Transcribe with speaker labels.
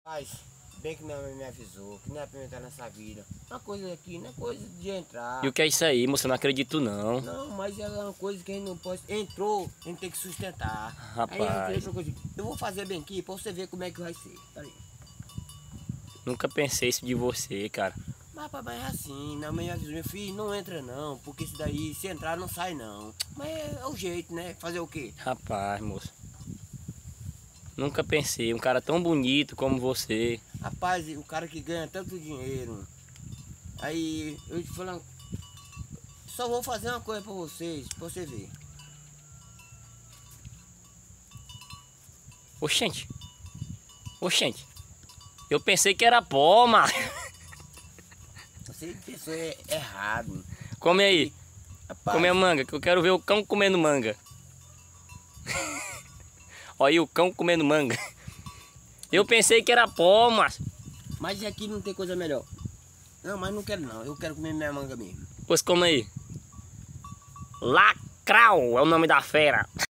Speaker 1: Mas, bem que minha mãe me avisou que não é pra eu entrar nessa vida. Uma coisa aqui, não é coisa de entrar.
Speaker 2: E o que é isso aí, moça? Eu não acredito não.
Speaker 1: Não, mas é uma coisa que a gente não pode. Entrou, a gente tem que sustentar.
Speaker 2: Rapaz.
Speaker 1: Aí a gente entrou coisa. Eu vou fazer bem aqui pra você ver como é que vai ser. Peraí.
Speaker 2: Nunca pensei isso de você, cara.
Speaker 1: Mas papai é assim, minha mãe avisou, meu filho, não entra não, porque isso daí, se entrar, não sai não. Mas é o jeito, né? Fazer o quê?
Speaker 2: Rapaz, moça. Nunca pensei, um cara tão bonito como você.
Speaker 1: Rapaz, o cara que ganha tanto dinheiro. Aí eu te falando, só vou fazer uma coisa pra vocês, pra você ver.
Speaker 2: Oxente. Oxente. Eu pensei que era pó, mano.
Speaker 1: Você pensou errado.
Speaker 2: Come aí.
Speaker 1: Rapaz,
Speaker 2: Come a manga, que eu quero ver o cão comendo manga. Olha aí o cão comendo manga. Eu pensei que era pó, mas...
Speaker 1: mas aqui não tem coisa melhor. Não, mas não quero não, eu quero comer minha manga mesmo.
Speaker 2: Pois come aí. Lacrau é o nome da fera.